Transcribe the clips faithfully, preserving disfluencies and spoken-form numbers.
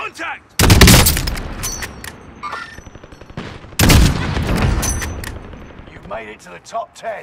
Contact! You've made it to the top ten.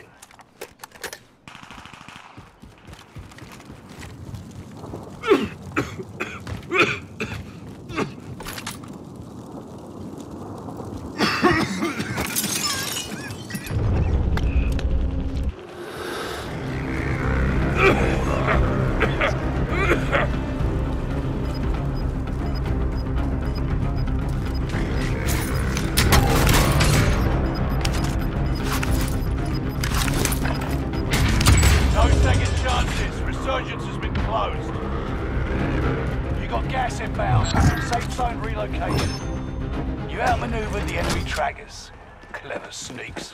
Resurgence has been closed. You got gas inbound. Safe zone relocated. You outmaneuvered the enemy trackers. Clever sneaks.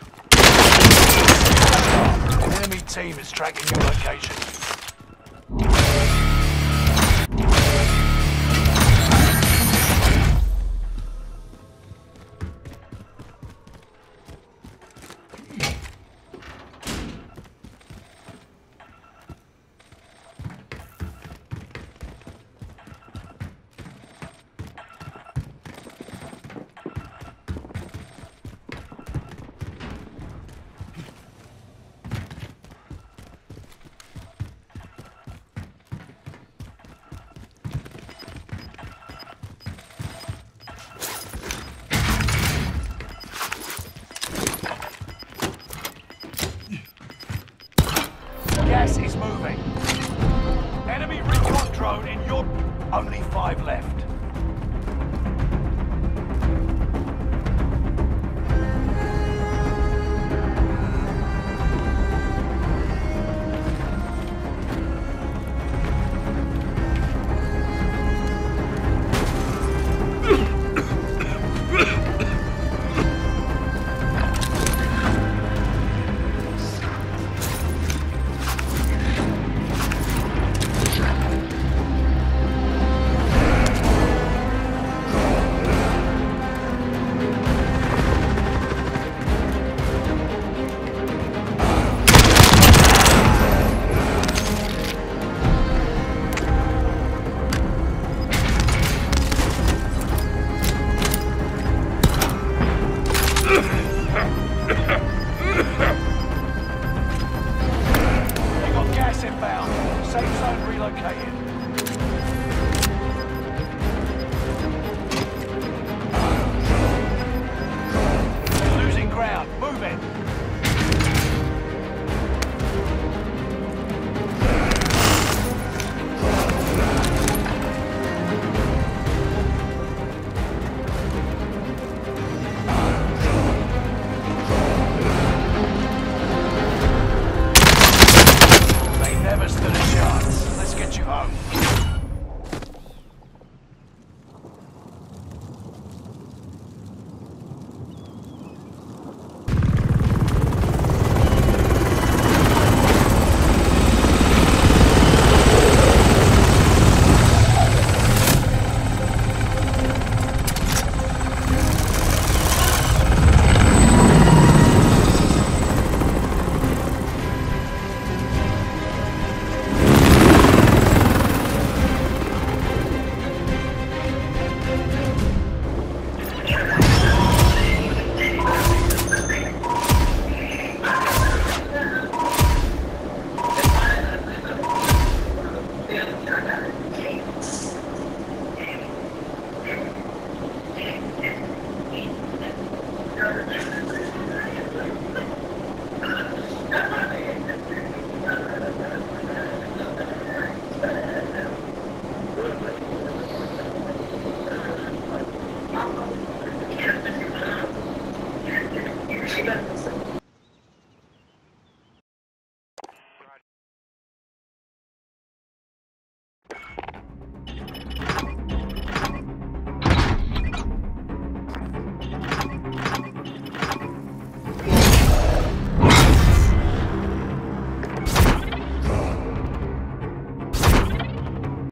An enemy team is tracking your location. Gas is moving. Enemy recon drone in your... Only five left. Inbound. Safe zone relocated. You're losing ground. Move it. Never stood a chance. Let's get you home. Yeah.